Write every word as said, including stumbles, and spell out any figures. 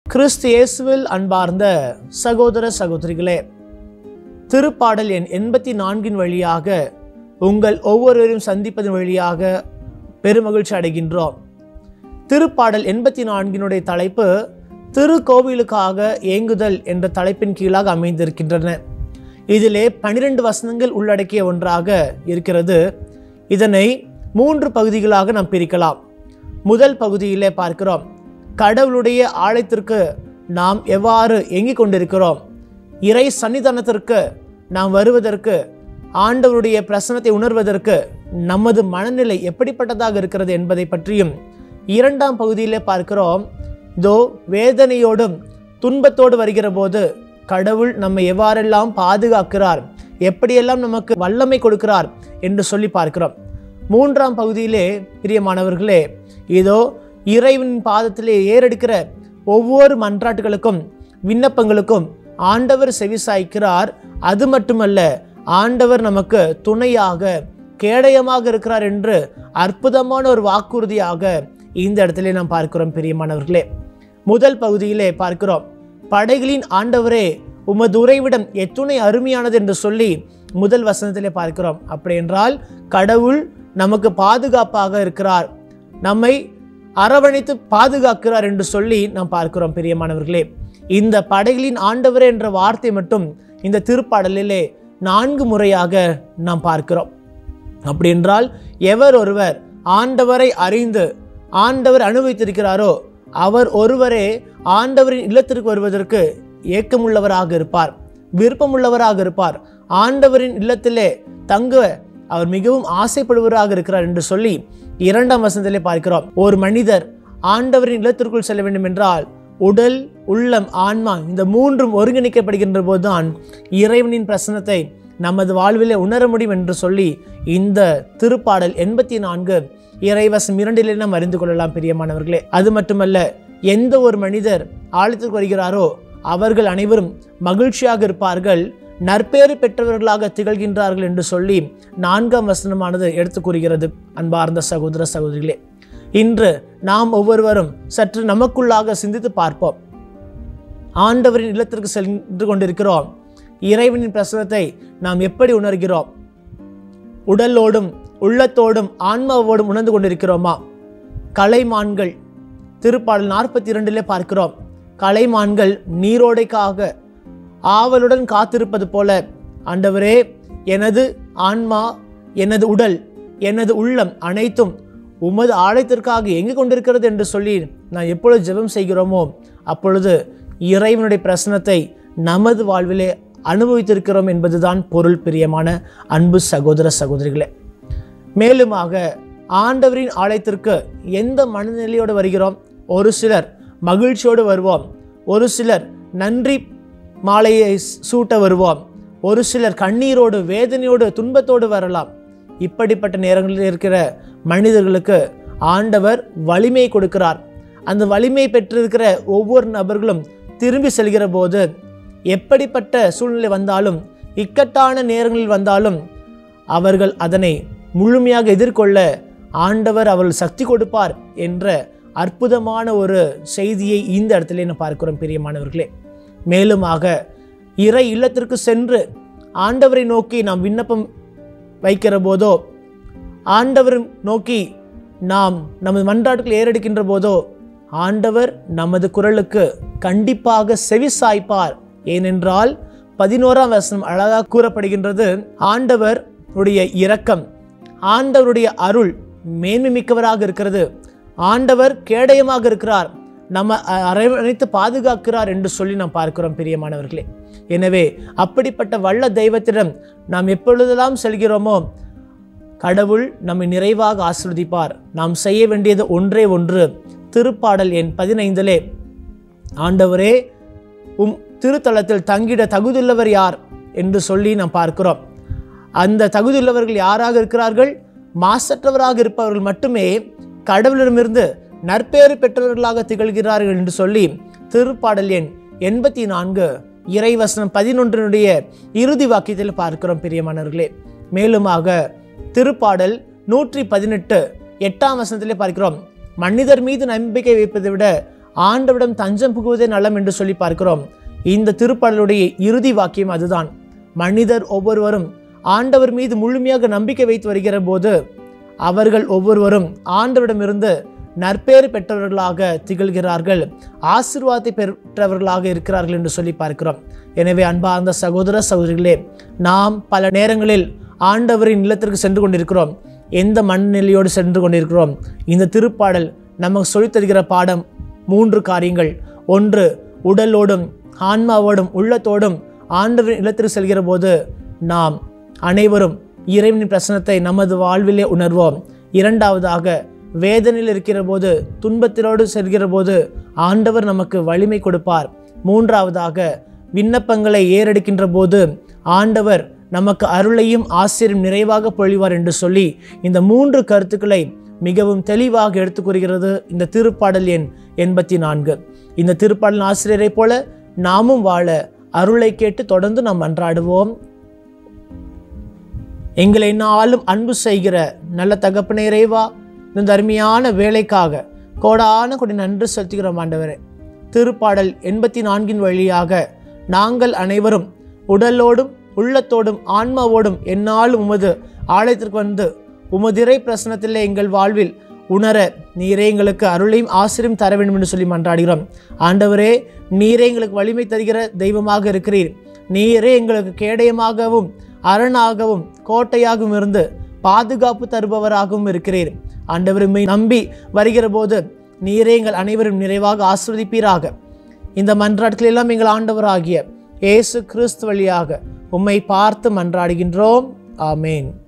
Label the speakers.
Speaker 1: கிறிஸ்து இயேசுவில் அன்பார்ந்த சகோதர சகோதரிகளே, திருப்பாடல் எண் எண்பத்தி நான்கின் வழியாக உங்கள் ஒவ்வொருவரையும் சந்திப்பதன் வழியாக பெருமகிழ்ச்சி அடைகின்றோம். திருப்பாடல் எண்பத்தி நான்கினுடைய தலைப்பு திருக்கோவிலுக்காக ஏங்குதல் என்ற தலைப்பின் கீழாக அமைந்திருக்கின்றன. இதிலே பனிரெண்டு வசனங்கள் உள்ளடக்கிய ஒன்றாக இருக்கிறது. இதனை மூன்று பகுதிகளாக நாம் பிரிக்கலாம். முதல் பகுதியிலே பார்க்கிறோம், கடவுளுடைய ஆலயத்திற்கு நாம் எவ்வாறு ஏங்கிக் கொண்டிருக்கிறோம், இறை சன்னிதானத்திற்கு நாம் வருவதற்கு, ஆண்டவருடைய பிரசன்னத்தை உணர்வதற்கு நமது மனநிலை எப்படிப்பட்டதாக இருக்கிறது என்பதை பற்றியும். இரண்டாம் பகுதியிலே பார்க்கிறோம், இதோ வேதனையோடும் துன்பத்தோடு வருகிற போது கடவுள் நம்மை எவ்வாறெல்லாம் பாதுகாக்கிறார், எப்படியெல்லாம் நமக்கு வல்லமை கொடுக்கிறார் என்று சொல்லி பார்க்கிறோம். மூன்றாம் பகுதியிலே பிரியமானவர்களே, இதோ இறைவனின் பாதத்திலே ஏறெடுக்கிற ஒவ்வொரு மன்றாட்டுகளுக்கும் விண்ணப்பங்களுக்கும் ஆண்டவர் செவிசாய்க்கிறார். அது மட்டுமல்ல, ஆண்டவர் நமக்கு துணையாக கேடயமாக இருக்கிறார் என்று அற்புதமான ஒரு வாக்குறுதியாக இந்த இடத்திலே நாம் பார்க்கிறோம். பிரியமானவர்களே, முதல் பகுதியிலே பார்க்கிறோம், படைகளின் ஆண்டவரே உமது உறைவிடம் எத்துணை அருமையானது என்று சொல்லி முதல் வசனத்திலே பார்க்கிறோம். அப்படி என்றால் கடவுள் நமக்கு பாதுகாப்பாக இருக்கிறார், நம்மை அரவணைத்து பாதுகாக்கிறார் என்று சொல்லி நாம் பார்க்கிறோம். பிரியமானவர்களே, இந்த படைகளின் ஆண்டவர் என்ற வார்த்தை மட்டும் இந்த திருப்பாடலிலே நான்கு முறையாக நாம் பார்க்கிறோம். அப்படி என்றால் எவர் ஒருவர் ஆண்டவரை அறிந்து ஆண்டவர் அனுபவித்திருக்கிறாரோ அவர் ஒருவரே ஆண்டவரின் இல்லத்திற்கு வருவதற்கு ஏக்கமுள்ளவராக இருப்பார், விருப்பமுள்ளவராக இருப்பார். ஆண்டவரின் இல்லத்திலே தங்க அவர் மிகவும் ஆசைப்படுவராக இருக்கிறார் என்று சொல்லி இரண்டாம் வசனத்திலே பார்க்கிறோம். ஒரு மனிதர் ஆண்டவரின் இல்லத்திற்குள் செல்ல வேண்டும் என்றால் உடல், உள்ளம், ஆன்மா இந்த மூன்றும் ஒருங்கிணைக்கப்படுகின்ற போதுதான் இறைவனின் பிரசன்னத்தை நமது வாழ்விலே உணர முடியும் என்று சொல்லி இந்த திருப்பாடல் எண்பத்தி நான்கு இறைவசம் இரண்டிலே நாம் அறிந்து கொள்ளலாம். பிரியமானவர்களே, அது மட்டுமல்ல, எந்த ஒரு மனிதர் ஆலயத்திற்கு வருகிறாரோ அவர்கள் அனைவரும் மகிழ்ச்சியாக இருப்பார்கள், நற்பேறு பெற்றவர்களாக திகழ்கின்றார்கள் என்று சொல்லி நான்காம் வசனமானது எடுத்து கூறுகிறது. அன்பார்ந்த சகோதர சகோதரிகளே, இன்று நாம் ஒவ்வொருவரும் சற்று நமக்குள்ளாக சிந்தித்து பார்ப்போம். ஆண்டவரின் இல்லத்திற்கு சென்று கொண்டிருக்கிறோம், இறைவனின் பிரசன்னத்தை நாம் எப்படி உணர்கிறோம்? உடலோடும் உள்ளத்தோடும் ஆன்மாவோடும் உணர்ந்து கொண்டிருக்கிறோமா? கலைமான்கள் திருப்பாடல் நாற்பத்தி இரண்டிலே பார்க்கிறோம், கலைமான்கள் நீரோடைக்காக ஆவலுடன் காத்திருப்பது போல, ஆண்டவரே எனது ஆன்மா, எனது உடல், எனது உள்ளம் அனைத்தும் உமது ஆலயத்திற்காக எங்கு கொண்டிருக்கிறது என்று சொல்லி நான் எப்பொழுது ஜெபம் செய்கிறோமோ அப்பொழுது இறைவனுடைய பிரசன்னத்தை நமது வாழ்விலே அனுபவித்திருக்கிறோம் என்பதுதான் பொருள். பிரியமான அன்பு சகோதர சகோதரிகளே, மேலுமாக ஆண்டவரின் ஆலயத்திற்கு எந்த மனநிலையோடு வருகிறோம்? ஒரு சிலர் மகிழ்ச்சியோடு வருவோம், ஒரு சிலர் நன்றி மாலையை சூட்ட வருவோம், ஒரு சிலர் கண்ணீரோடு வேதனையோடு துன்பத்தோடு வரலாம். இப்படிப்பட்ட நேரங்களில் இருக்கிற மனிதர்களுக்கு ஆண்டவர் வலிமை கொடுக்கிறார். அந்த வலிமை பெற்றிருக்கிற ஒவ்வொரு நபர்களும் திரும்பி செல்கிற போது எப்படிப்பட்ட சூழ்நிலை வந்தாலும், இக்கட்டான நேரங்களில் வந்தாலும் அவர்கள் அதனை முழுமையாக எதிர்கொள்ள ஆண்டவர் அவர்கள் சக்தி கொடுப்பார் என்ற அற்புதமான ஒரு செய்தியை இந்த இடத்துல நான் பார்க்கிறோம். பிரியமானவர்களே, மேலுமாக இறை இல்லத்திற்கு சென்று ஆண்டவரை நோக்கி நாம் விண்ணப்பம் வைக்கிற போதோ, ஆண்டவர் நோக்கி நாம் நமது மன்றாட்டுகள் ஏறெடுக்கின்ற போதோ ஆண்டவர் நமது குரலுக்கு கண்டிப்பாக செவி சாய்ப்பார். ஏனென்றால் பதினோராம் வசனம் அழகாக கூறப்படுகின்றது, ஆண்டவர் உடைய இரக்கம், ஆண்டவருடைய அருள் மேன்மை மிக்கவராக இருக்கிறது, ஆண்டவர் கேடயமாக இருக்கிறார், நம்ம அரவணைத்து பாதுகாக்கிறார் என்று சொல்லி நாம் பார்க்கிறோம். பிரியமானவர்களே, எனவே அப்படிப்பட்ட வல்ல தெய்வத்திடம் நாம் எப்பொழுதெல்லாம் செல்கிறோமோ கடவுள் நம்மை நிறைவாக ஆசீர்வதிப்பார். நாம் செய்ய வேண்டியது ஒன்றே ஒன்று. திருப்பாடல் எண் பதினைந்திலே, ஆண்டவரே உம் திருத்தலத்தில் தங்கிட தகுதியுள்ளவர் யார் என்று சொல்லி நாம் பார்க்கிறோம். அந்த தகுதியுள்ளவர்கள் யாராக இருக்கிறார்கள்? மாசற்றவராக இருப்பவர்கள் மட்டுமே கடவுளிடமிருந்து நற்பேறு பெற்றவர்களாக திகழ்கிறார்கள் என்று சொல்லி திருப்பாடல் எண் எண்பத்தி நான்கு இறைவசனம் பதினொன்றினுடைய இறுதி வாக்கியத்தில் பார்க்கிறோம். பிரியமானவர்களே, மேலுமாக திருப்பாடல் நூற்றி பதினெட்டு எட்டாம் வசனத்திலே பார்க்கிறோம், மனிதர் மீது நம்பிக்கை வைப்பதை விட ஆண்டவரிடம் தஞ்சம் புகுவதே நலம் என்று சொல்லி பார்க்கிறோம். இந்த திருப்பாடலுடைய இறுதி வாக்கியம் அதுதான். மனிதர் ஒவ்வொருவரும் ஆண்டவர் மீது முழுமையாக நம்பிக்கை வைத்து வருகிற போது அவர்கள் ஒவ்வொருவரும் ஆண்டவரிடமிருந்து நற்பேறு பெற்றவர்களாக திகழ்கிறார்கள், ஆசீர்வாதத்தை பெற்றவர்களாக இருக்கிறார்கள் என்று சொல்லி பார்க்கிறோம். எனவே அன்பார்ந்த சகோதர சகோதரிகளே, நாம் பல நேரங்களில் ஆண்டவரின் இல்லத்திற்கு சென்று கொண்டிருக்கிறோம். எந்த மனநிலையோடு சென்று கொண்டிருக்கிறோம்? இந்த திருப்பாடல் நமக்கு சொல்லித் தருகிற பாடம் மூன்று காரியங்கள். ஒன்று, உடலோடும் ஆன்மாவோடும் உள்ளத்தோடும் ஆண்டவரின் இல்லத்திற்கு செல்கிற போது நாம் அனைவரும் இறைவனின் பிரசன்னத்தை நமது வாழ்விலே உணர்வோம். இரண்டாவதாக, வேதனையில் இருக்கிற போது, துன்பத்திலோடு செல்கிற போது ஆண்டவர் நமக்கு வலிமை கொடுப்பார். மூன்றாவதாக, விண்ணப்பங்களை ஏறெடுக்கின்ற போது ஆண்டவர் நமக்கு அருளையும் ஆசீர்வாதம் நிறைவாக பொழிவார் என்று சொல்லி இந்த மூன்று கருத்துக்களை மிகவும் தெளிவாக எடுத்துக் கூறுகிறது இந்த திருப்பாடல் எண் எண்பத்தி நான்கு. இந்த திருப்பாடல் ஆசிரியரை போல நாமும் வாழ அருளை கேட்டு தொடர்ந்து நாம் மன்றாடுவோம். எங்களை நாளும் அன்பு செய்கிற நல்ல தகப்பனே இறைவா, இந்த அருமையான வேலைக்காக கோடான கொடி நன்றி செலுத்துகிறோம் ஆண்டவரே. திருப்பாடல் எண்பத்தி நான்கின் வழியாக நாங்கள் அனைவரும் உடலோடும் உள்ளத்தோடும் ஆன்மாவோடும் எந்நாளும் உமது ஆலயத்திற்கு வந்து உமதிரை பிரசனத்திலே எங்கள் வாழ்வில் உணர நீரே எங்களுக்கு அருளையும் ஆசிரியம் தர வேண்டும் என்று சொல்லி மன்றாடுகிறோம். ஆண்டவரே, நீரே எங்களுக்கு வலிமை தருகிற தெய்வமாக இருக்கிறீர். நீரே எங்களுக்கு கேடயமாகவும் அரணாகவும் கோட்டையாகவும் இருந்து பாதுகாப்பு தருபவராகவும் இருக்கிறீர். ஆண்டவரை நம்பி வருகிற போது நீரே எங்கள் அனைவரும் நிறைவாக ஆசீர்வதிப்பீராக. இந்த மன்றாட்டுகள் எல்லாம் எங்கள் ஆண்டவராகிய இயேசு கிறிஸ்து வழியாக உம்மை பார்த்து மன்றாடுகின்றோம். ஆமேன்.